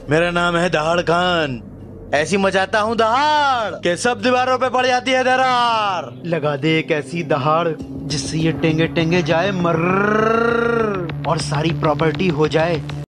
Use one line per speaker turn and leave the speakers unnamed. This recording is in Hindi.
मेरा नाम है दहाड़ खान। ऐसी मचाता हूँ दहाड़ कि सब दीवारों पे पड़ जाती है दरार।
लगा दे एक ऐसी दहाड़ जिससे ये टेंगे टेंगे जाए मर्र और सारी प्रॉपर्टी हो जाए